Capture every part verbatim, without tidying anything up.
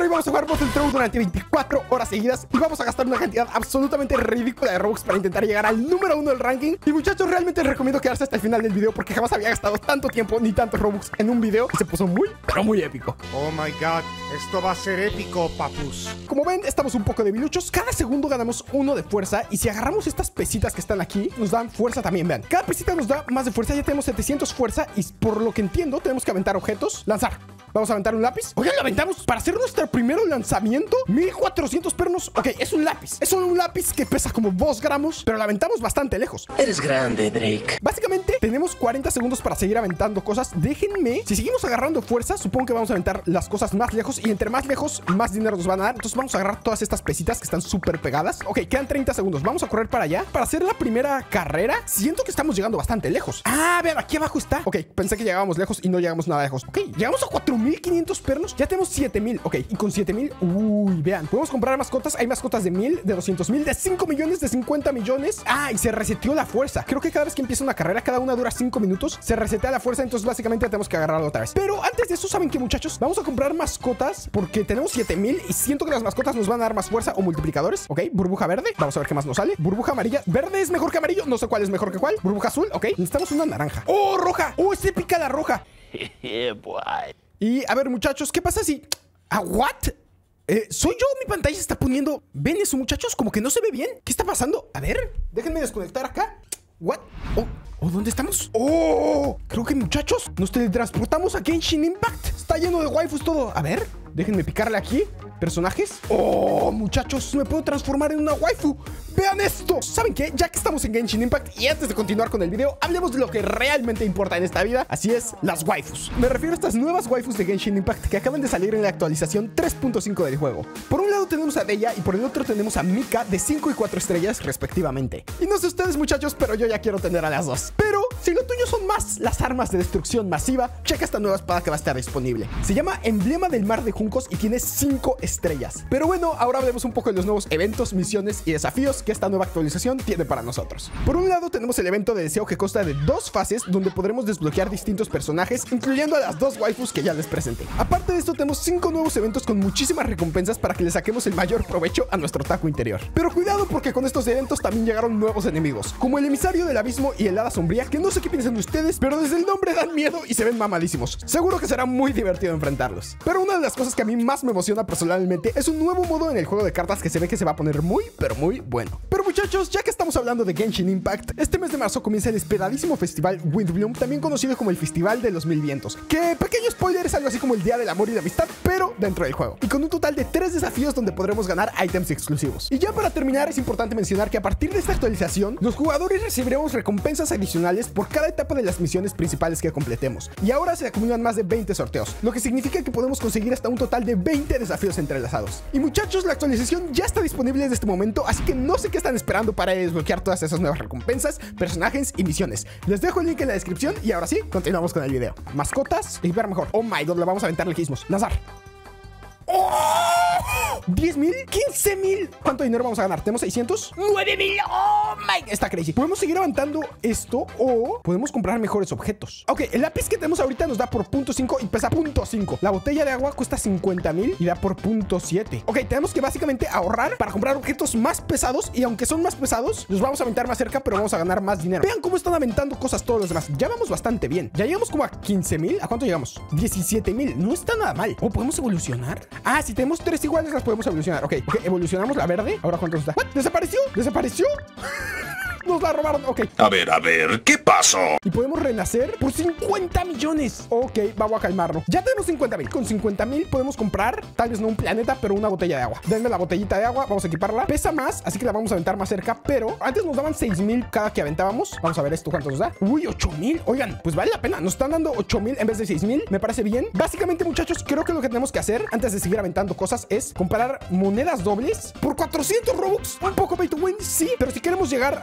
hoy vamos a jugar Bottle Throw durante veinticuatro horas seguidas y vamos a gastar una cantidad absolutamente ridícula de Robux para intentar llegar al número uno del ranking. Y muchachos, realmente les recomiendo quedarse hasta el final del video porque jamás había gastado tanto tiempo ni tantos Robux en un video y se puso muy, pero muy épico. Oh my god, esto va a ser épico, papus. Como ven, estamos un poco debiluchos. Cada segundo ganamos uno de fuerza y si agarramos estas pesitas que están aquí, nos dan fuerza también, vean. Cada pesita nos da más de fuerza, ya tenemos setecientos fuerza y por lo que entiendo tenemos que aventar objetos, lanzar. Vamos a aventar un lápiz. Oigan, lo aventamos para hacer nuestro primer lanzamiento. mil cuatrocientos pernos. Ok, es un lápiz. Es solo un lápiz que pesa como dos gramos, pero lo aventamos bastante lejos. Eres grande, Drake. Básicamente, tenemos cuarenta segundos para seguir aventando cosas. Déjenme, si seguimos agarrando fuerza, supongo que vamos a aventar las cosas más lejos. Y entre más lejos, más dinero nos van a dar. Entonces vamos a agarrar todas estas pesitas que están súper pegadas. Ok, quedan treinta segundos. Vamos a correr para allá. Para hacer la primera carrera, siento que estamos llegando bastante lejos. Ah, vean, aquí abajo está. Ok, pensé que llegábamos lejos y no llegamos nada lejos. Ok, llegamos a cuatro mil quinientos pernos. Ya tenemos siete mil. Ok, y con siete mil, uy, vean, podemos comprar mascotas. Hay mascotas de mil, de doscientos mil, de cinco millones, de cincuenta millones. Ah, y se reseteó la fuerza. Creo que cada vez que empieza una carrera, cada una dura cinco minutos, se resetea la fuerza. Entonces básicamente tenemos que agarrarlo otra vez. Pero antes de eso, ¿saben qué, muchachos? Vamos a comprar mascotas porque tenemos siete mil y siento que las mascotas nos van a dar más fuerza o multiplicadores. Ok, burbuja verde. Vamos a ver qué más nos sale. Burbuja amarilla. Verde es mejor que amarillo. No sé cuál es mejor que cuál. Burbuja azul. Ok, necesitamos una naranja. ¡Oh, roja! ¡Oh, es épica la roja! Yeah, boy. Y a ver, muchachos, ¿qué pasa si... ¿Ah, what? Eh, ¿Soy yo? Mi pantalla se está poniendo... ¿Ven eso, muchachos? Como que no se ve bien. ¿Qué está pasando? A ver, déjenme desconectar acá. ¿What? Oh, oh, ¿dónde estamos? ¡Oh! Creo que, muchachos, nos teletransportamos a Genshin Impact. Está lleno de waifus todo. A ver, déjenme picarle aquí. ¿Personajes? ¡Oh, muchachos! Me puedo transformar en una waifu. ¡Vean esto! ¿Saben qué? Ya que estamos en Genshin Impact y antes de continuar con el video, hablemos de lo que realmente importa en esta vida. Así es, las waifus. Me refiero a estas nuevas waifus de Genshin Impact que acaban de salir en la actualización tres punto cinco del juego. Por un lado tenemos a Deya y por el otro tenemos a Mika de cinco y cuatro estrellas respectivamente. Y no sé ustedes, muchachos, pero yo ya quiero tener a las dos. Pero si lo tuyo son más las armas de destrucción masiva, checa esta nueva espada que va a estar disponible. Se llama Emblema del Mar de Juncos y tiene cinco estrellas. Pero bueno, ahora hablemos un poco de los nuevos eventos, misiones y desafíos que esta nueva actualización tiene para nosotros. Por un lado tenemos el evento de deseo que consta de dos fases donde podremos desbloquear distintos personajes, incluyendo a las dos waifus que ya les presenté. Aparte de esto tenemos cinco nuevos eventos con muchísimas recompensas para que le saquemos el mayor provecho a nuestro taco interior. Pero cuidado porque con estos eventos también llegaron nuevos enemigos, como el emisario del abismo y el hada sombría, que no sé qué piensan ustedes, pero desde el nombre dan miedo y se ven mamadísimos. Seguro que será muy divertido enfrentarlos. Pero una de las cosas que a mí más me emociona personalmente es un nuevo modo en el juego de cartas que se ve que se va a poner muy, pero muy bueno. Pero muchachos, ya que estamos hablando de Genshin Impact, este mes de marzo comienza el esperadísimo festival Windbloom, también conocido como el Festival de los Mil Vientos, que, pequeño spoiler, es algo así como el Día del Amor y la Amistad, pero dentro del juego. Y con un total de tres desafíos donde podremos ganar ítems exclusivos. Y ya para terminar, es importante mencionar que a partir de esta actualización, los jugadores recibiremos recompensas adicionales por cada etapa de las misiones principales que completemos. Y ahora se acumulan más de veinte sorteos, lo que significa que podemos conseguir hasta un total de veinte desafíos entrelazados. Y muchachos, la actualización ya está disponible desde este momento, así que no sé qué están esperando para desbloquear todas esas nuevas recompensas, personajes y misiones. Les dejo el link en la descripción y ahora sí, continuamos con el video. Mascotas y ver mejor. Oh my god, le vamos a aventar legismos. Lanzar. ¡Oh! ¿diez mil? ¿quince mil? ¿Cuánto dinero vamos a ganar? ¿Tenemos seiscientos? ¡nueve mil! ¡Oh my! Está crazy. Podemos seguir levantando esto o podemos comprar mejores objetos. Ok, el lápiz que tenemos ahorita nos da por punto cinco y pesa punto cinco. La botella de agua cuesta cincuenta mil y da por punto siete. Ok, tenemos que básicamente ahorrar para comprar objetos más pesados y aunque son más pesados, los vamos a aventar más cerca, pero vamos a ganar más dinero. Vean cómo están aventando cosas todos los demás. Ya vamos bastante bien. Ya llegamos como a quince mil. ¿A cuánto llegamos? diecisiete mil. No está nada mal. ¿O podemos evolucionar? Ah, si tenemos tres iguales las podemos evolucionar. Ok, ok, evolucionamos la verde. Ahora, ¿cuánto nos da? ¿What? ¿Desapareció? ¿Desapareció? Nos la robaron, ok. A ver, a ver, ¿qué pasó? Y podemos renacer por cincuenta millones. Ok, vamos a calmarlo. Ya tenemos cincuenta mil. Con cincuenta mil podemos comprar, tal vez no un planeta, pero una botella de agua. Denme la botellita de agua, vamos a equiparla. Pesa más, así que la vamos a aventar más cerca, pero antes nos daban seis mil cada que aventábamos. Vamos a ver esto, ¿cuánto nos da? Uy, ocho mil. Oigan, pues vale la pena. Nos están dando ocho mil en vez de seis mil. Me parece bien. Básicamente, muchachos, creo que lo que tenemos que hacer antes de seguir aventando cosas es comprar monedas dobles por cuatrocientos Robux. Un poco pay to win, sí, pero si queremos llegar a ser unos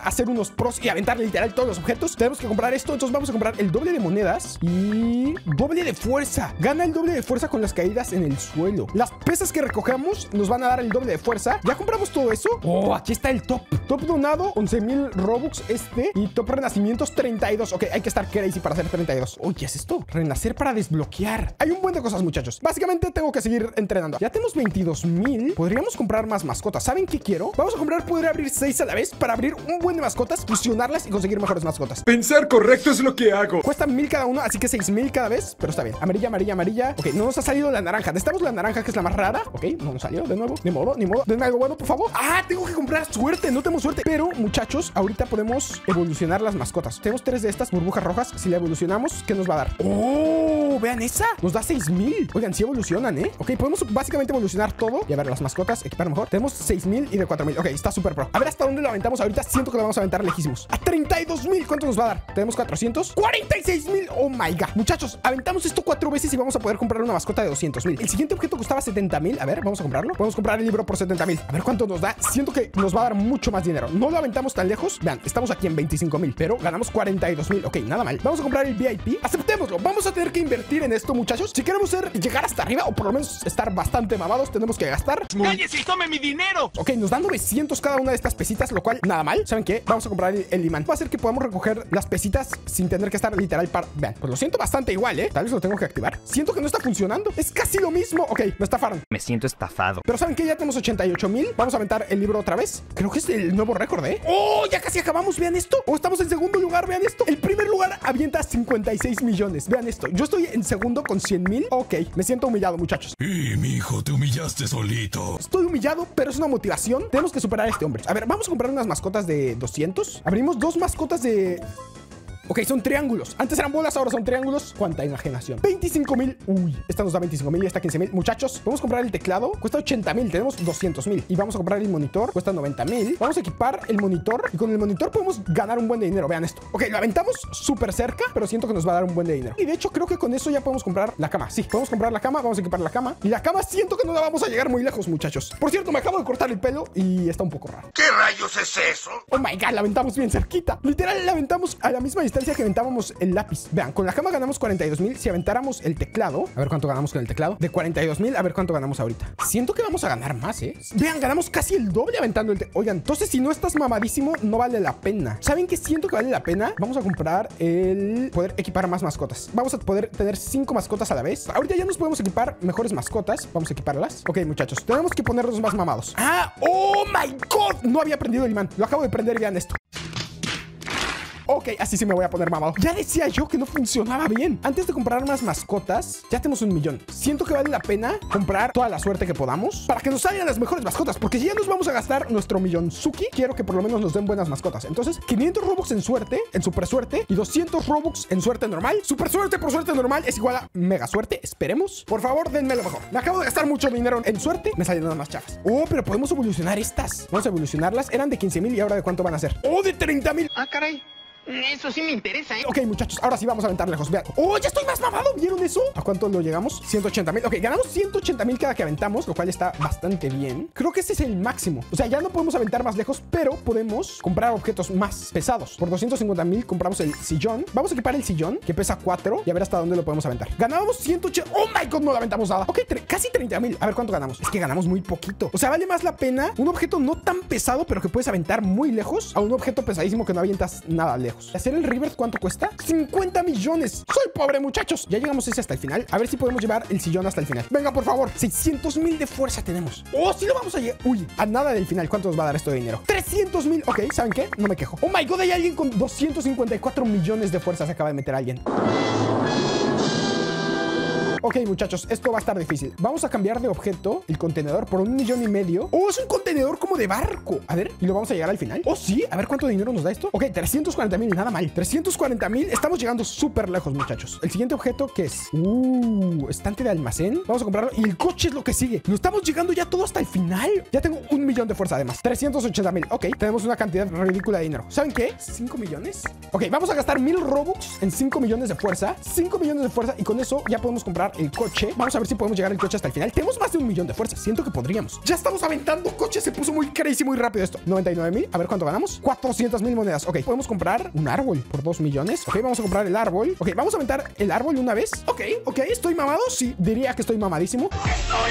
los pros y aventar literal todos los objetos, tenemos que comprar esto. Entonces vamos a comprar el doble de monedas y doble de fuerza. Gana el doble de fuerza con las caídas en el suelo. Las pesas que recogemos nos van a dar el doble de fuerza. ¿Ya compramos todo eso? Oh, aquí está el top. Top donado, once mil Robux este. Y top renacimientos, treinta y dos. Ok, hay que estar crazy para hacer treinta y dos. Oye, ¿qué es esto? Renacer para desbloquear. Hay un buen de cosas, muchachos. Básicamente tengo que seguir entrenando. Ya tenemos veintidós mil. Podríamos comprar más mascotas. ¿Saben qué quiero? Vamos a comprar, poder abrir seis a la vez para abrir un buen de mascotas, fusionarlas y conseguir mejores mascotas. Pensar correcto es lo que hago. Cuestan mil cada uno, así que seis mil cada vez. Pero está bien. Amarilla, amarilla, amarilla. Ok, no nos ha salido la naranja. Necesitamos la naranja, que es la más rara. Ok, no nos salió de nuevo. Ni modo, ni modo. Denme algo bueno, por favor. Ah, tengo que comprar suerte. No tenemos suerte. Pero, muchachos, ahorita podemos evolucionar las mascotas. Tenemos tres de estas burbujas rojas. Si la evolucionamos, ¿qué nos va a dar? ¡Oh! Vean esa. Nos da seis mil. Oigan, sí evolucionan, ¿eh? Ok, podemos básicamente evolucionar todo. Y a ver, las mascotas, equipar mejor. Tenemos seis mil y de cuatro mil. Ok, está súper pro. A ver hasta dónde lo aventamos ahorita. Siento que lo vamos a aventar lejísimos. A treinta y dos mil. ¿Cuánto nos va a dar? Tenemos cuatrocientos. cuarenta y seis mil. Oh my god. Muchachos, aventamos esto cuatro veces y vamos a poder comprar una mascota de doscientos mil. El siguiente objeto costaba setenta mil. A ver, vamos a comprarlo. Podemos comprar el libro por setenta mil. A ver cuánto nos da. Siento que nos va a dar mucho más dinero. No lo aventamos tan lejos. Vean, estamos aquí en veinticinco mil, pero ganamos cuarenta y dos mil. Ok, nada mal. Vamos a comprar el V I P. Aceptémoslo. Vamos a tener que invertir en esto, muchachos. Si queremos ser, llegar hasta arriba, o por lo menos estar bastante mamados, tenemos que gastar. ¡Cállese y tome mi dinero! Ok, nos dan novecientos cada una de estas pesitas, lo cual nada mal. ¿Saben qué? Vamos a comprar el, el imán. Va a hacer que podamos recoger las pesitas sin tener que estar literal para... Vean, pues lo siento bastante igual, ¿eh? Tal vez lo tengo que activar. Siento que no está funcionando. Es casi lo mismo. Ok, me estafaron. Me siento estafado. Pero ¿saben qué? Ya tenemos ochenta y ocho mil. Vamos a aventar el libro otra vez. Creo que es el nuevo récord, ¿eh? ¡Oh! Ya casi acabamos. Vean esto. Oh, estamos en segundo lugar. Vean esto. El primer lugar avienta cincuenta y seis millones. Vean esto. Yo estoy en segundo con cien mil. Ok, me siento humillado, muchachos. Y mi hijo, te humillaste solito. Estoy humillado, pero es una motivación. Tenemos que superar a este hombre. A ver, vamos a comprar unas mascotas de doscientos. Abrimos dos mascotas de... Ok, son triángulos. Antes eran bolas, ahora son triángulos. ¿Cuánta enajenación? veinticinco mil. Uy, esta nos da veinticinco mil y esta quince mil. Muchachos, podemos comprar el teclado. Cuesta ochenta mil. Tenemos doscientos mil. Y vamos a comprar el monitor. Cuesta noventa mil. Vamos a equipar el monitor. Y con el monitor podemos ganar un buen de dinero. Vean esto. Ok, lo aventamos súper cerca, pero siento que nos va a dar un buen de dinero. Y de hecho, creo que con eso ya podemos comprar la cama. Sí, podemos comprar la cama. Vamos a equipar la cama. Y la cama siento que no la vamos a llegar muy lejos, muchachos. Por cierto, me acabo de cortar el pelo y está un poco raro. ¿Qué rayos es eso? Oh my god, la aventamos bien cerquita. Literal, la aventamos a la misma distancia que aventábamos el lápiz. Vean, con la cama ganamos cuarenta y dos mil. Si aventáramos el teclado, a ver cuánto ganamos con el teclado. De cuarenta y dos mil, a ver cuánto ganamos ahorita. Siento que vamos a ganar más, ¿eh? Vean, ganamos casi el doble aventando el teclado. Oigan, entonces si no estás mamadísimo, no vale la pena. ¿Saben qué siento que vale la pena? Vamos a comprar el... poder equipar más mascotas. Vamos a poder tener cinco mascotas a la vez. Ahorita ya nos podemos equipar mejores mascotas. Vamos a equiparlas. Ok, muchachos, tenemos que ponerlos más mamados. ¡Ah! ¡Oh my god! No había prendido el imán. Lo acabo de prender y vean esto. Ok, así sí me voy a poner mamado. Ya decía yo que no funcionaba bien. Antes de comprar más mascotas, ya tenemos un millón. Siento que vale la pena comprar toda la suerte que podamos para que nos salgan las mejores mascotas. Porque si ya nos vamos a gastar nuestro millón Suki, quiero que por lo menos nos den buenas mascotas. Entonces, quinientos Robux en suerte, en super suerte, y doscientos Robux en suerte normal. Super suerte por suerte normal es igual a mega suerte. Esperemos. Por favor, denme lo mejor. Me acabo de gastar mucho dinero en suerte. Me salen nada más chafas. Oh, pero podemos evolucionar estas. Vamos a evolucionarlas. Eran de quince mil y ahora de cuánto van a ser. Oh, de treinta mil. Ah, caray. Eso sí me interesa, ¿eh? Ok, muchachos, ahora sí vamos a aventar lejos. Vean. ¡Oh, ya estoy más mamado! ¿Vieron eso? ¿A cuánto lo llegamos? ciento ochenta mil. Ok, ganamos ciento ochenta mil cada que aventamos, lo cual está bastante bien. Creo que ese es el máximo. O sea, ya no podemos aventar más lejos, pero podemos comprar objetos más pesados. Por doscientos cincuenta mil compramos el sillón. Vamos a equipar el sillón, que pesa cuatro, y a ver hasta dónde lo podemos aventar. Ganábamos ciento ochenta. ¡Oh, my God! No lo aventamos nada. Ok, casi treinta mil. A ver cuánto ganamos. Es que ganamos muy poquito. O sea, vale más la pena un objeto no tan pesado, pero que puedes aventar muy lejos, a un objeto pesadísimo que no avientas nada lejos. Hacer el river, ¿cuánto cuesta? cincuenta millones. Soy pobre, muchachos. Ya llegamos ese hasta el final. A ver si podemos llevar el sillón hasta el final. Venga, por favor. seiscientos mil de fuerza tenemos. Oh, sí lo vamos a llegar. Uy, a nada del final. ¿Cuánto nos va a dar esto de dinero? trescientos mil. Ok, ¿saben qué? No me quejo. Oh my God, hay alguien con doscientos cincuenta y cuatro millones de fuerza. Se acaba de meter a alguien. Ok, muchachos, esto va a estar difícil. Vamos a cambiar de objeto el contenedor por un millón y medio. Oh, es un contenedor como de barco. A ver, ¿y lo vamos a llegar al final? Oh, sí. A ver cuánto dinero nos da esto. Ok, trescientos cuarenta mil, nada mal. trescientos cuarenta mil. Estamos llegando súper lejos, muchachos. El siguiente objeto, ¿qué es? Uh, estante de almacén. Vamos a comprarlo. Y el coche es lo que sigue. Lo estamos llegando ya todo hasta el final. Ya tengo un millón de fuerza, además. trescientos ochenta mil. Ok, tenemos una cantidad ridícula de dinero. ¿Saben qué? ¿cinco millones? Ok, vamos a gastar mil Robux en cinco millones de fuerza. cinco millones de fuerza. Y con eso ya podemos comprar el coche. Vamos a ver si podemos llegar el coche hasta el final. Tenemos más de un millón de fuerza. Siento que podríamos. Ya estamos aventando coches. Se puso muy crazy, muy rápido esto. noventa y nueve mil. A ver cuánto ganamos. cuatrocientas mil monedas. Ok, podemos comprar un árbol por dos millones. Ok, vamos a comprar el árbol. Ok, vamos a aventar el árbol una vez. Ok, ok. ¿Estoy mamado? Sí, diría que estoy mamadísimo. Estoy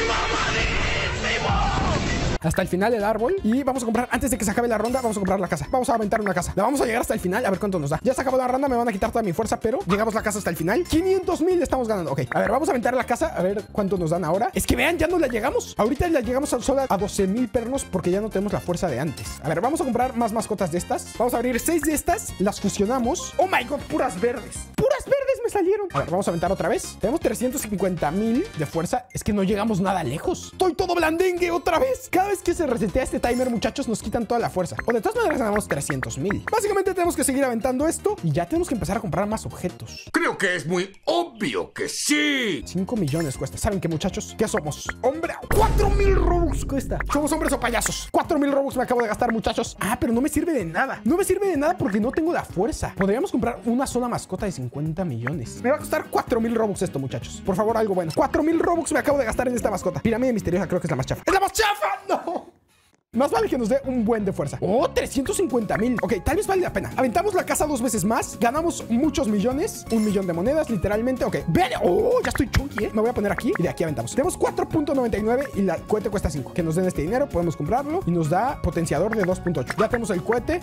mamadísimo. Hasta el final el árbol. Y vamos a comprar, antes de que se acabe la ronda, vamos a comprar la casa. Vamos a aventar una casa. La vamos a llegar hasta el final. A ver cuánto nos da. Ya se acabó la ronda. Me van a quitar toda mi fuerza, pero llegamos a la casa hasta el final. quinientos mil estamos ganando. Ok, a ver, vamos a aventar la casa. A ver cuánto nos dan ahora. Es que vean, ya no la llegamos. Ahorita la llegamos a solo a doce mil pernos porque ya no tenemos la fuerza de antes. A ver, vamos a comprar más mascotas de estas. Vamos a abrir seis de estas. Las fusionamos. Oh my god, puras verdes. Puras verdes me salieron. A ver, vamos a aventar otra vez. Tenemos trescientos cincuenta mil de fuerza. Es que no llegamos nada lejos. Estoy todo blandengue otra vez. Cada vez que se resetea este timer, muchachos, nos quitan toda la fuerza. O de todas maneras ganamos trescientos mil. Básicamente tenemos que seguir aventando esto y ya tenemos que empezar a comprar más objetos. Creo que es muy obvio que sí. cinco millones cuesta. ¿Saben qué, muchachos? ¿Qué somos? Hombre, cuatro mil robux cuesta. ¿Somos hombres o payasos? cuatro mil robux me acabo de gastar, muchachos. Ah, pero no me sirve de nada. No me sirve de nada porque no tengo la fuerza. Podríamos comprar una sola mascota de cincuenta millones. Me va a costar cuatro mil robux esto, muchachos. Por favor, algo bueno. cuatro mil robux me acabo de gastar en esta mascota. Pirámide misteriosa, creo que es la más chafa. ¡Es la más chafa! ¡No! Más vale que nos dé un buen de fuerza. Oh, trescientos cincuenta mil. Ok, tal vez vale la pena. Aventamos la casa dos veces más. Ganamos muchos millones. Un millón de monedas, literalmente. Ok, vean. Oh, ya estoy chunky, ¿eh? Me voy a poner aquí y de aquí aventamos. Tenemos cuatro punto noventa y nueve y la cohete cuesta cinco. Que nos den este dinero, podemos comprarlo. Y nos da potenciador de dos punto ocho. Ya tenemos el cohete.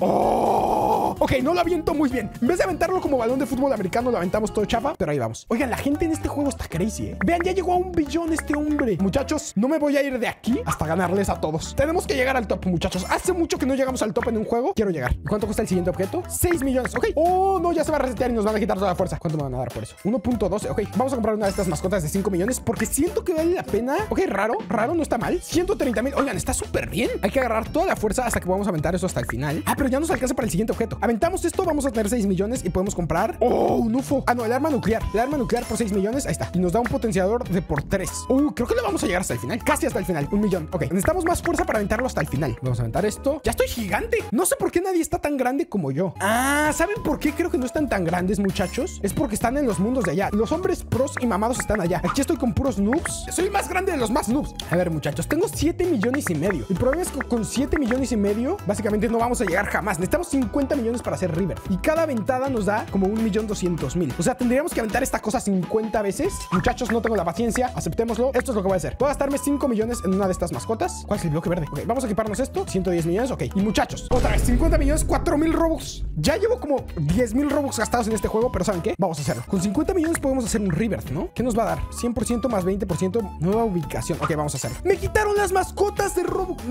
Oh, ok, no lo aviento muy bien. En vez de aventarlo como balón de fútbol americano, lo aventamos todo chafa. Pero ahí vamos. Oigan, la gente en este juego está crazy, ¿eh? Vean, ya llegó a un billón este hombre. Muchachos, no me voy a ir de aquí hasta ganarles a todos. Tenemos que llegar al top, muchachos. Hace mucho que no llegamos al top en un juego. Quiero llegar. ¿Y cuánto cuesta el siguiente objeto? seis millones. Ok. Oh, no, ya se va a resetear y nos van a quitar toda la fuerza. ¿Cuánto me van a dar por eso? uno punto doce. Ok. Vamos a comprar una de estas mascotas de cinco millones porque siento que vale la pena. Ok, raro. Raro, no está mal. ciento treinta mil. Oigan, está súper bien. Hay que agarrar toda la fuerza hasta que podamos aventar eso hasta el final. Ah, pero ya nos alcanza para el siguiente objeto. Aventamos esto, vamos a tener seis millones y podemos comprar. Oh, un U F O. Ah, no, el arma nuclear. El arma nuclear por seis millones. Ahí está. Y nos da un potenciador de por tres. Uh, creo que le vamos a llegar hasta el final. Casi hasta el final. Un millón. Ok. Necesitamos más fuerza para aventarlo hasta el final. Vamos a aventar esto. Ya estoy gigante. No sé por qué nadie está tan grande como yo. Ah, ¿saben por qué creo que no están tan grandes, muchachos? Es porque están en los mundos de allá. Los hombres pros y mamados están allá. Aquí estoy con puros noobs. Soy el más grande de los más noobs. A ver, muchachos, tengo siete millones y medio. El problema es que con siete millones y medio, básicamente no vamos a llegar jamás. Necesitamos cincuenta millones para hacer River. Y cada aventada nos da como un millón doscientos mil. O sea, tendríamos que aventar esta cosa cincuenta veces. Muchachos, no tengo la paciencia. Aceptémoslo. Esto es lo que voy a hacer. Voy a gastarme cinco millones en una de estas mascotas. ¿Cuál es el bloque verde? Ok, vamos a equiparnos esto. ciento diez millones. Ok. Y muchachos, otra vez, cincuenta millones, cuatro mil robux. Ya llevo como diez mil robux gastados en este juego, pero ¿saben qué? Vamos a hacerlo. Con cincuenta millones podemos hacer un Rebirth, ¿no? ¿Qué nos va a dar? cien por ciento más veinte por ciento nueva ubicación. Ok, vamos a hacerlo. ¡Me quitaron las mascotas de Robux!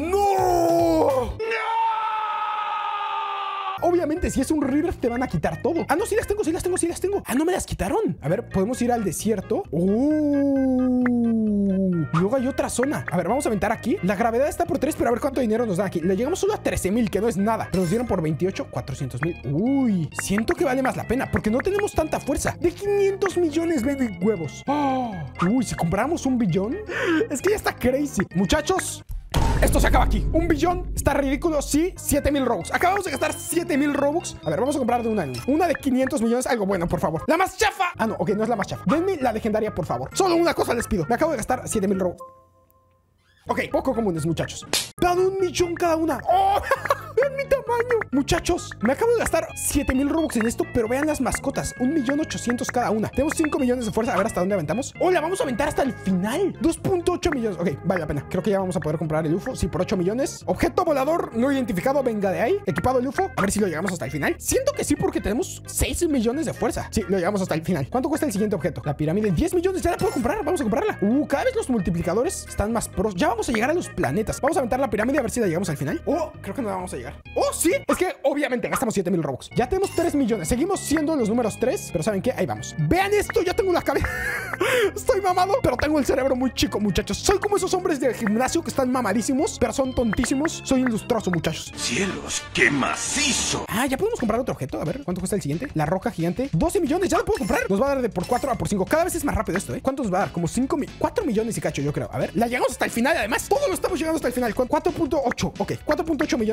¡No! Obviamente, si es un Rebirth, te van a quitar todo. Ah, no, sí las tengo, sí las tengo, sí las tengo. Ah, no me las quitaron. A ver, podemos ir al desierto. ¡Oh! Luego hay otra zona. A ver, vamos a aventar aquí. La gravedad está por tres, pero a ver cuánto dinero nos dan aquí. Le llegamos solo a trece mil, que no es nada. Pero nos dieron por veintiocho, cuatrocientos mil. Uy, siento que vale más la pena porque no tenemos tanta fuerza. De quinientos millones, baby huevos. Oh. Uy, si compramos un billón, es que ya está crazy. Muchachos, esto se acaba aquí. Un billón. Está ridículo. Sí, siete mil robux. Acabamos de gastar siete mil robux. A ver, vamos a comprar de una en una. Una de quinientos millones. Algo bueno, por favor. La más chafa. Ah, no, ok, no es la más chafa. Denme la legendaria, por favor. Solo una cosa les pido. Me acabo de gastar siete mil robux. Ok, poco comunes, muchachos. Dan un millón cada una. ¡Oh! ¡Vean mi tamaño! Muchachos, me acabo de gastar siete mil robux en esto, pero vean las mascotas. un millón ochocientos cada una. Tenemos cinco millones de fuerza. A ver hasta dónde aventamos. ¡Oh, la vamos a aventar hasta el final! dos punto ocho millones. Ok, vale la pena. Creo que ya vamos a poder comprar el U F O. Sí, por ocho millones. Objeto volador no identificado. Venga de ahí. Equipado el U F O. A ver si lo llegamos hasta el final. Siento que sí, porque tenemos seis millones de fuerza. Sí, lo llegamos hasta el final. ¿Cuánto cuesta el siguiente objeto? La pirámide. diez millones. Ya la puedo comprar. Vamos a comprarla. Uh, cada vez los multiplicadores están más pros. Ya vamos a llegar a los planetas. Vamos a aventar la pirámide a ver si la llegamos al final. Oh, creo que no la vamos a llegar. Oh, sí. Es que obviamente gastamos siete mil robux. Ya tenemos tres millones. Seguimos siendo los números tres. Pero ¿saben qué? Ahí vamos. Vean esto. Ya tengo la cabeza. Estoy mamado, pero tengo el cerebro muy chico, muchachos. Soy como esos hombres del gimnasio que están mamadísimos, pero son tontísimos. Soy un lustroso, muchachos. ¡Cielos, qué macizo! Ah, ya podemos comprar otro objeto. A ver, ¿cuánto cuesta el siguiente? La roca gigante. doce millones. Ya lo puedo comprar. Nos va a dar de por cuatro a por cinco. Cada vez es más rápido esto, ¿eh? ¿Cuánto nos va a dar? Como cinco mil. cuatro millones y cacho, yo creo. A ver, la llegamos hasta el final. Además, todo lo estamos llegando hasta el final. cuatro punto ocho. Ok, cuatro punto ocho millones es un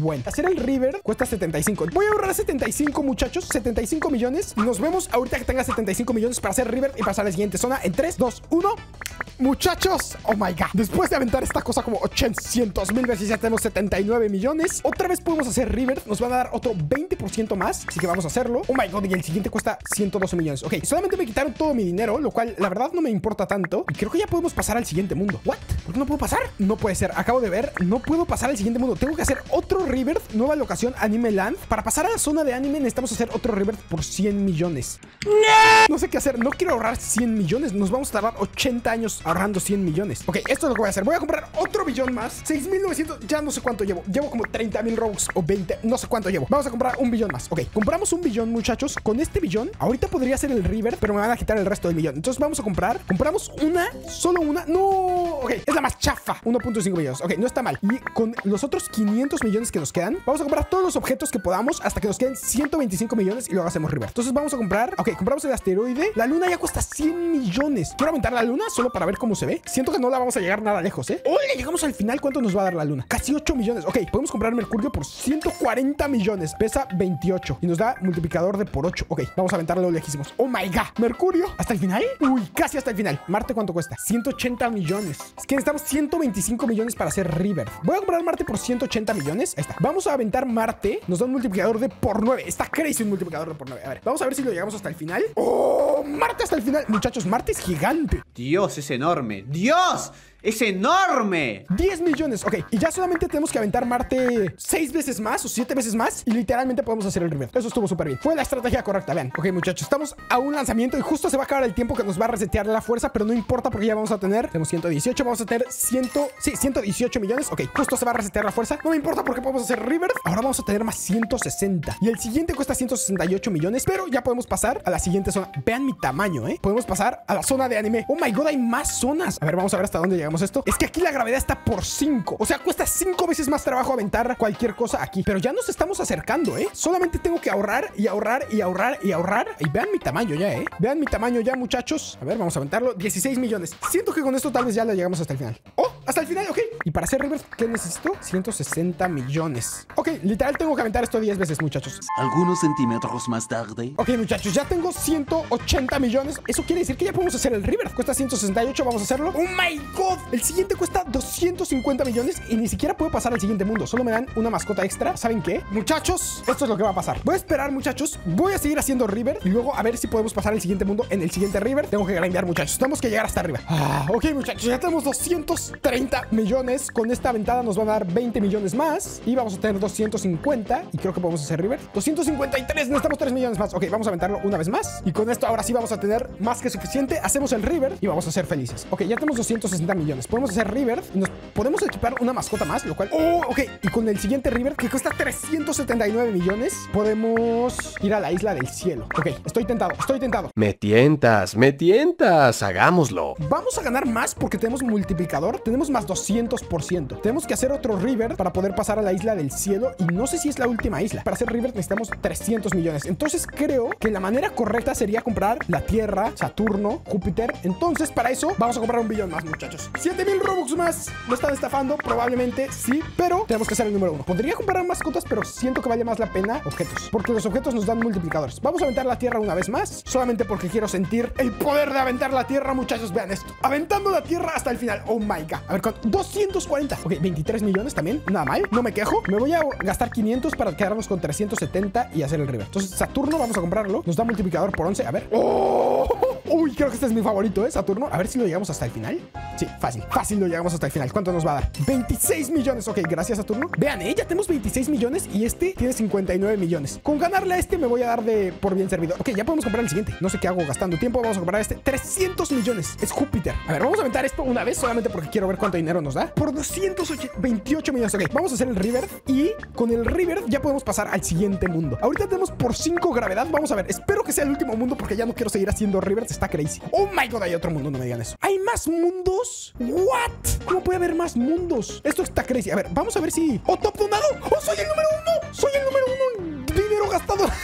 bueno. Hacer el River cuesta setenta y cinco. Voy a ahorrar setenta y cinco, muchachos. setenta y cinco millones. Nos vemos ahorita que tenga setenta y cinco millones para hacer River y pasar a la siguiente zona en tres, dos, uno. Muchachos, oh my god. Después de aventar esta cosa como ochocientos mil veces, ya tenemos setenta y nueve millones. Otra vez podemos hacer River. Nos van a dar otro veinte por ciento más. Así que vamos a hacerlo. Oh my god, y el siguiente cuesta ciento doce millones. Ok, solamente me quitaron todo mi dinero, lo cual la verdad no me importa tanto. Y creo que ya podemos pasar al siguiente mundo. ¿What? ¿Por qué no puedo pasar? No puede ser. Acabo de ver, no puedo pasar al siguiente mundo. Tengo que hacer otro River, nueva locación, Anime Land. Para pasar a la zona de anime necesitamos hacer otro River por cien millones. ¡No! No sé qué hacer. No quiero ahorrar cien millones. Nos vamos a tardar ochenta años ahorrando cien millones. Ok, esto es lo que voy a hacer. Voy a comprar otro billón más. seis mil novecientos. Ya no sé cuánto llevo. Llevo como treinta mil Robux o veinte. No sé cuánto llevo. Vamos a comprar un billón más. Ok, compramos un billón, muchachos. Con este billón, ahorita podría ser el River, pero me van a quitar el resto del billón. Entonces vamos a comprar. Compramos una, solo una. No. Ok, es la más chafa. uno punto cinco millones. Ok, no está mal. Y con los otros quinientos millones que nos quedan, vamos a comprar todos los objetos que podamos hasta que nos queden ciento veinticinco millones y luego hacemos River. Entonces vamos a comprar. Ok, compramos el asteroide. La luna ya cuesta cien millones. Quiero aumentar la luna solo para ver cómo se ve. Siento que no la vamos a llegar nada lejos, ¿eh? Oye, llegamos al final. ¿Cuánto nos va a dar la luna? Casi ocho millones. Ok, podemos comprar Mercurio por ciento cuarenta millones. Pesa veintiocho y nos da multiplicador de por ocho. Ok, vamos a aventarlo lejísimos. Oh my god. Mercurio. ¿Hasta el final? Uy, casi hasta el final. Marte, ¿cuánto cuesta? ciento ochenta millones. Es que necesitamos ciento veinticinco millones para hacer River. Voy a comprar Marte por ciento ochenta millones. Ahí está. Vamos a aventar Marte. Nos da un multiplicador de por nueve. Está crazy un multiplicador de por nueve. A ver, vamos a ver si lo llegamos hasta el final. ¡Oh! Marte hasta el final. Muchachos, Marte es gigante. Dios, es enorme. ¡Dios! ¡Es enorme! diez millones, ok. Y ya solamente tenemos que aventar Marte seis veces más o siete veces más y literalmente podemos hacer el River. Eso estuvo súper bien. Fue la estrategia correcta, vean. Ok, muchachos, estamos a un lanzamiento y justo se va a acabar el tiempo que nos va a resetear la fuerza, pero no importa porque ya vamos a tener, tenemos ciento dieciocho, vamos a tener cien, sí, ciento dieciocho millones. Ok, justo se va a resetear la fuerza. No me importa porque podemos hacer River. Ahora vamos a tener más ciento sesenta. Y el siguiente cuesta ciento sesenta y ocho millones, pero ya podemos pasar a la siguiente zona. Vean mi tamaño, ¿eh? Podemos pasar a la zona de anime. Oh my god, hay más zonas. A ver, vamos a ver hasta dónde llegamos esto. Es que aquí la gravedad está por cinco. O sea, cuesta cinco veces más trabajo aventar cualquier cosa aquí. Pero ya nos estamos acercando, ¿eh? Solamente tengo que ahorrar y ahorrar y ahorrar y ahorrar. Y vean mi tamaño ya, ¿eh? Vean mi tamaño ya, muchachos. A ver, vamos a aventarlo. dieciséis millones. Siento que con esto tal vez ya lo llegamos hasta el final. ¡Oh! Hasta el final, ok. Y para hacer River, ¿qué necesito? ciento sesenta millones. Ok, literal tengo que aventar esto diez veces, muchachos. Algunos centímetros más tarde. Ok, muchachos, ya tengo ciento ochenta millones. Eso quiere decir que ya podemos hacer el River. Cuesta ciento sesenta y ocho, vamos a hacerlo. ¡Oh my god! El siguiente cuesta doscientos cincuenta millones y ni siquiera puedo pasar al siguiente mundo. Solo me dan una mascota extra. ¿Saben qué? Muchachos, esto es lo que va a pasar. Voy a esperar, muchachos. Voy a seguir haciendo River y luego a ver si podemos pasar al siguiente mundo. En el siguiente River tengo que grindear, muchachos. Tenemos que llegar hasta arriba. Ah, ok, muchachos, ya tenemos doscientos treinta millones. Con esta aventada nos van a dar veinte millones más y vamos a tener doscientos cincuenta y creo que podemos hacer River. doscientos cincuenta y tres, necesitamos tres millones más. Ok, vamos a aventarlo una vez más y con esto ahora sí vamos a tener más que suficiente. Hacemos el River y vamos a ser felices. Ok, ya tenemos doscientos sesenta millones. Podemos hacer River y nos podemos equipar una mascota más, lo cual... Oh, ok. Y con el siguiente River, que cuesta trescientos setenta y nueve millones, podemos ir a la isla del cielo. Ok, estoy tentado, estoy tentado. Me tientas, me tientas. Hagámoslo. Vamos a ganar más porque tenemos multiplicador. Tenemos más doscientos por ciento. Tenemos que hacer otro River para poder pasar a la isla del cielo. Y no sé si es la última isla. Para hacer River necesitamos trescientos millones. Entonces creo que la manera correcta sería comprar la Tierra, Saturno, Júpiter. Entonces para eso vamos a comprar un billón más, muchachos. siete mil Robux más. ¿Me están estafando? Probablemente sí, pero tenemos que ser el número uno. Podría comprar mascotas, pero siento que vale más la pena objetos, porque los objetos nos dan multiplicadores. Vamos a aventar la Tierra una vez más, solamente porque quiero sentir el poder de aventar la Tierra, muchachos. Vean esto, aventando la Tierra hasta el final. Oh my god. A ver, con doscientos cuarenta. Ok, veintitrés millones también, nada mal, no me quejo. Me voy a gastar quinientos para quedarnos con trescientos setenta y hacer el River. Entonces Saturno, vamos a comprarlo, nos da multiplicador por once. A ver. ¡Oh! Uy, creo que este es mi favorito, ¿eh? Saturno. A ver si lo llegamos hasta el final. Sí, fácil, fácil lo llegamos hasta el final. ¿Cuánto nos va a dar? veintiséis millones. Ok, gracias, Saturno. Vean, ¿eh? Ya tenemos veintiséis millones y este tiene cincuenta y nueve millones. Con ganarle a este me voy a dar de por bien servido. Ok, ya podemos comprar el siguiente. No sé qué hago gastando tiempo. Vamos a comprar este. trescientos millones. Es Júpiter. A ver, vamos a aventar esto una vez solamente porque quiero ver cuánto dinero nos da. Por doscientos veintiocho millones. Ok, vamos a hacer el River y con el River ya podemos pasar al siguiente mundo. Ahorita tenemos por cinco gravedad. Vamos a ver. Espero que sea el último mundo porque ya no quiero seguir haciendo Rivers. Está crazy. Oh my god, hay otro mundo. No me digan eso. ¿Hay más mundos? ¿What? ¿Cómo puede haber más mundos? Esto está crazy. A ver, vamos a ver si... ¡Oh, top donado! ¡Oh, soy el número uno! ¡Soy el número uno! ¡Dinero gastado!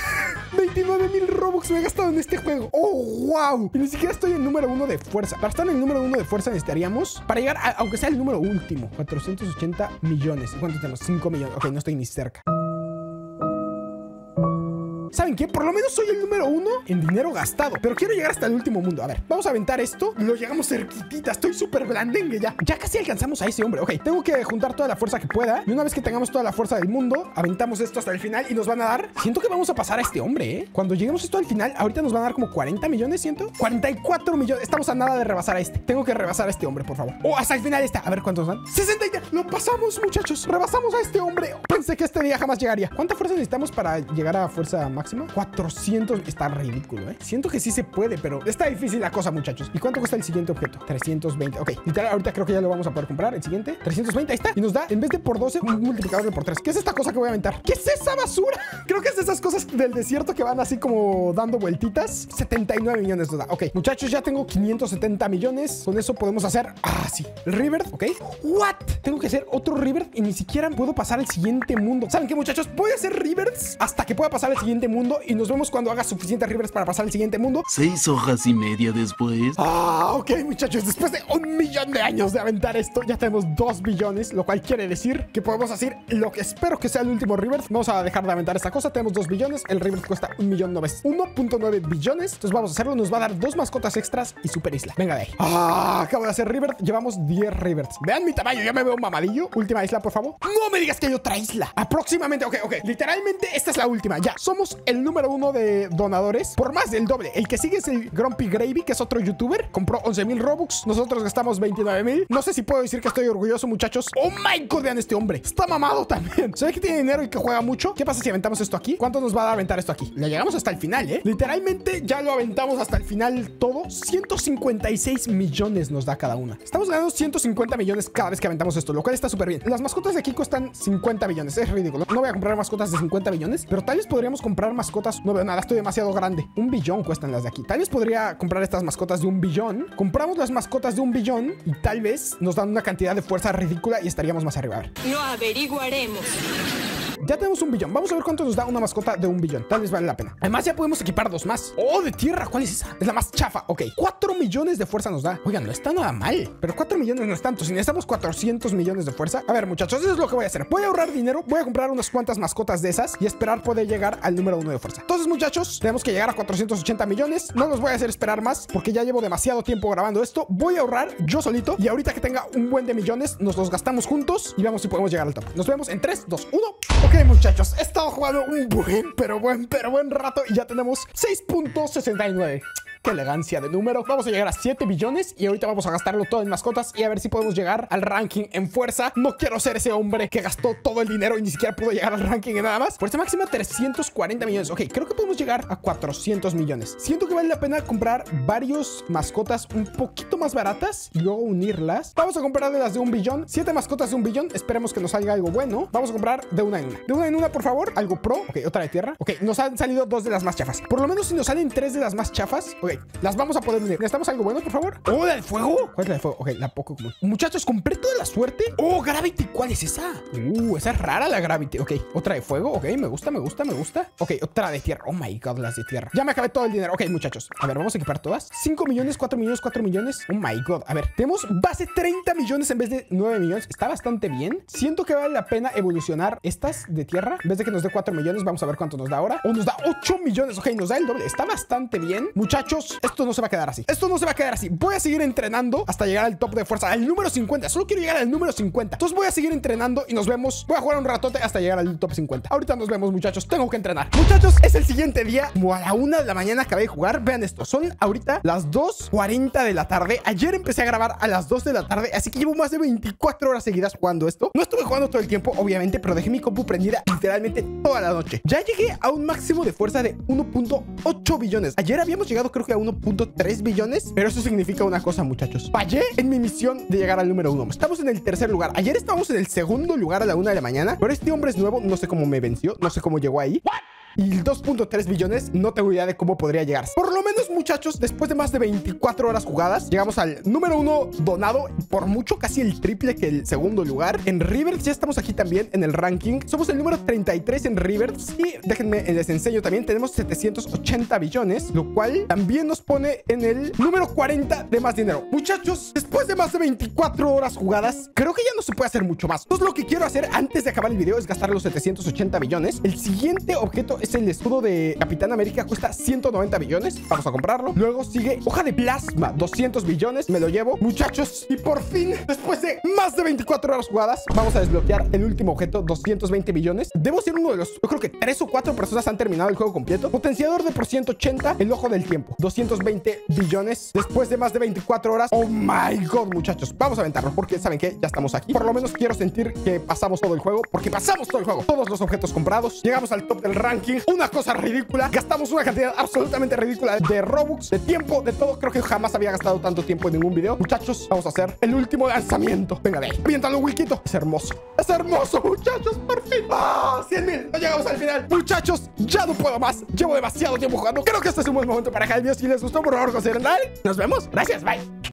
veintinueve mil Robux me he gastado en este juego. ¡Oh, wow! Y ni siquiera estoy en número uno de fuerza. Para estar en el número uno de fuerza necesitaríamos, para llegar a, aunque sea el número último, cuatrocientos ochenta millones. ¿Cuánto tenemos? cinco millones. Ok, no estoy ni cerca. ¿Saben qué? Por lo menos soy el número uno en dinero gastado, pero quiero llegar hasta el último mundo. A ver, vamos a aventar esto. Lo llegamos cerquitita. Estoy súper blandengue ya. Ya casi alcanzamos a ese hombre. Ok, tengo que juntar toda la fuerza que pueda. Y una vez que tengamos toda la fuerza del mundo, aventamos esto hasta el final y nos van a dar... Siento que vamos a pasar a este hombre, ¿eh? Cuando lleguemos esto al final, ahorita nos van a dar como cuarenta millones, siento. cuarenta y cuatro millones. Estamos a nada de rebasar a este. Tengo que rebasar a este hombre, por favor. Oh, hasta el final está. A ver, ¿cuántos dan? sesenta y tres. Lo pasamos, muchachos. Rebasamos a este hombre. Pensé que este día jamás llegaría. ¿Cuánta fuerza necesitamos para llegar a fuerza máxima? cuatrocientos. Está ridículo, ¿eh? Siento que sí se puede, pero está difícil la cosa, muchachos. ¿Y cuánto cuesta el siguiente objeto? trescientos veinte. Ok, literal, ahorita creo que ya lo vamos a poder comprar. El siguiente, trescientos veinte. Ahí está. Y nos da, en vez de por doce, un multiplicador de por tres. ¿Qué es esta cosa que voy a aventar? ¿Qué es esa basura? Creo que es de esas cosas del desierto que van así como dando vueltitas. setenta y nueve millones nos da. Ok, muchachos, ya tengo quinientos setenta millones. Con eso podemos hacer... Ah, sí. El Rebirth, ok. ¿What? Tengo que hacer otro Rebirth y ni siquiera puedo pasar al siguiente mundo. ¿Saben qué, muchachos? Voy a hacer Rebirths hasta que pueda pasar al siguiente mundo y nos vemos cuando haga suficientes Rebirths para pasar al siguiente mundo. Seis hojas y media después. Ah, ok, muchachos. Después de un millón de años de aventar esto, ya tenemos dos billones, lo cual quiere decir que podemos hacer lo que espero que sea el último Rebirth. Vamos a dejar de aventar esta cosa. Tenemos dos billones. El Rebirth cuesta un millón novecientos. uno punto nueve billones. Entonces vamos a hacerlo. Nos va a dar dos mascotas extras y super isla. Venga de ahí. Ah, acabo de hacer Rebirth. Llevamos diez Rebirths. Vean mi tamaño. Ya me veo mamadillo. Última isla, por favor. No me digas que hay otra isla. Aproximadamente. Ok, ok. Literalmente esta es la última. Ya. Somos el número uno de donadores. Por más del doble. El que sigue es el Grumpy Gravy, que es otro youtuber. Compró once mil Robux. Nosotros gastamos veintinueve mil. No sé si puedo decir que estoy orgulloso, muchachos. Oh my god, vean este hombre. Está mamado también. Se ve que tiene dinero y que juega mucho. ¿Qué pasa si aventamos esto aquí? ¿Cuánto nos va a dar aventar esto aquí? Le llegamos hasta el final, ¿eh? Literalmente ya lo aventamos hasta el final todo. ciento cincuenta y seis millones nos da cada una. Estamos ganando ciento cincuenta millones cada vez que aventamos esto, lo cual está súper bien. Las mascotas de aquí cuestan cincuenta millones. Es ridículo. No voy a comprar mascotas de cincuenta millones, pero tal vez podríamos comprar mascotas. No veo nada, estoy demasiado grande. Un billón cuestan las de aquí. Tal vez podría comprar estas mascotas de un billón. Compramos las mascotas de un billón y tal vez nos dan una cantidad de fuerza ridícula y estaríamos más arriba. A ver. Lo averiguaremos. Ya tenemos un billón. Vamos a ver cuánto nos da una mascota de un billón. Tal vez vale la pena. Además, ya podemos equipar dos más. Oh, de tierra. ¿Cuál es esa? Es la más chafa. Ok. cuatro millones de fuerza nos da. Oigan, no está nada mal. Pero cuatro millones no es tanto. Si necesitamos cuatrocientos millones de fuerza. A ver, muchachos, eso es lo que voy a hacer. Voy a ahorrar dinero. Voy a comprar unas cuantas mascotas de esas y esperar poder llegar al número uno de fuerza. Entonces, muchachos, tenemos que llegar a cuatrocientos ochenta millones. No los voy a hacer esperar más porque ya llevo demasiado tiempo grabando esto. Voy a ahorrar yo solito y ahorita que tenga un buen de millones, nos los gastamos juntos y vemos si podemos llegar al top. Nos vemos en tres, dos, uno. Ok, muchachos. He estado jugando un buen, pero buen, pero buen rato y ya tenemos seis punto sesenta y nueve. Qué elegancia de número. Vamos a llegar a siete billones y ahorita vamos a gastarlo todo en mascotas y a ver si podemos llegar al ranking en fuerza. No quiero ser ese hombre que gastó todo el dinero y ni siquiera pudo llegar al ranking en nada más. Fuerza máxima trescientos cuarenta millones. Ok, creo que podemos llegar a cuatrocientos millones. Siento que vale la pena comprar varios mascotas un poquito más baratas y luego unirlas. Vamos a comprar de las de un billón. Siete mascotas de un billón. Esperemos que nos salga algo bueno. Vamos a comprar de una en una. De una en una, por favor. Algo pro. Ok, otra de tierra. Ok, nos han salido dos de las más chafas. Por lo menos si nos salen tres de las más chafas. Ok, las vamos a poder unir. ¿Necesitamos algo bueno, por favor? Oh, ¿la de fuego? ¿Cuál es la de fuego? Ok, la poco común. Muchachos, compré toda la suerte. Oh, Gravity. ¿Cuál es esa? Uh, esa es rara la Gravity. Ok, otra de fuego. Ok, me gusta, me gusta, me gusta. Ok, otra de tierra. Oh my god, las de tierra. Ya me acabé todo el dinero. Ok, muchachos. A ver, vamos a equipar todas. cinco millones, cuatro millones, cuatro millones. Oh my god. A ver, tenemos base treinta millones en vez de nueve millones. Está bastante bien. Siento que vale la pena evolucionar estas de tierra. En vez de que nos dé cuatro millones, vamos a ver cuánto nos da ahora. O nos da ocho millones. Ok, nos da el doble. Está bastante bien. Muchachos, esto no se va a quedar así. Esto no se va a quedar así. Voy a seguir entrenando hasta llegar al top de fuerza, al número cincuenta. Solo quiero llegar al número cincuenta. Entonces voy a seguir entrenando y nos vemos. Voy a jugar un ratote hasta llegar al top cincuenta. Ahorita nos vemos, muchachos. Tengo que entrenar. Muchachos, es el siguiente día. Como a la una de la mañana acabé de jugar. Vean esto. Son ahorita las dos cuarenta de la tarde. Ayer empecé a grabar a las dos de la tarde. Así que llevo más de veinticuatro horas seguidas jugando esto. No estuve jugando todo el tiempo, obviamente, pero dejé mi compu prendida literalmente toda la noche. Ya llegué a un máximo de fuerza de uno punto ocho billones. Ayer habíamos llegado creo que a uno punto tres billones. Pero eso significa una cosa, muchachos. Fallé en mi misión de llegar al número uno. Estamos en el tercer lugar. Ayer estábamos en el segundo lugar a la una de la mañana. Pero este hombre es nuevo. No sé cómo me venció. No sé cómo llegó ahí. y dos punto tres billones, no tengo idea de cómo podría llegar. Por lo menos, muchachos, después de más de veinticuatro horas jugadas, llegamos al número uno donado, por mucho casi el triple que el segundo lugar. En Rivers ya estamos aquí también en el ranking. Somos el número treinta y tres en Rivers. Y déjenme, les enseño también, tenemos setecientos ochenta billones, lo cual también nos pone en el número cuarenta de más dinero. Muchachos, después de más de veinticuatro horas jugadas, creo que ya no se puede hacer mucho más. Entonces lo que quiero hacer antes de acabar el video es gastar los setecientos ochenta billones. El siguiente objeto es el escudo de Capitán América, cuesta ciento noventa billones. Vamos a comprarlo. Luego sigue hoja de plasma, doscientos billones, me lo llevo, muchachos. Y por fin, después de más de veinticuatro horas jugadas, vamos a desbloquear el último objeto, doscientos veinte billones. Debo ser uno de los, yo creo que tres o cuatro personas han terminado el juego completo. Potenciador de por ciento ochenta, el ojo del tiempo, doscientos veinte billones después de más de veinticuatro horas. Oh my god, muchachos, vamos a aventarlo porque ¿saben qué? Ya estamos aquí. Por lo menos quiero sentir que pasamos todo el juego, porque pasamos todo el juego. Todos los objetos comprados, llegamos al top del ranking. Una cosa ridícula, gastamos una cantidad absolutamente ridícula de Robux, de tiempo, de todo. Creo que jamás había gastado tanto tiempo en ningún video. Muchachos, vamos a hacer el último lanzamiento. Venga de ahí, aviéntalo, Wikito. Es hermoso, es hermoso, muchachos, por fin. ¡Ah! cien mil, no llegamos al final. Muchachos, ya no puedo más, llevo demasiado tiempo jugando. Creo que este es un buen momento para dejar el video. Si les gustó, por favor, consideren like. Nos vemos, gracias, bye.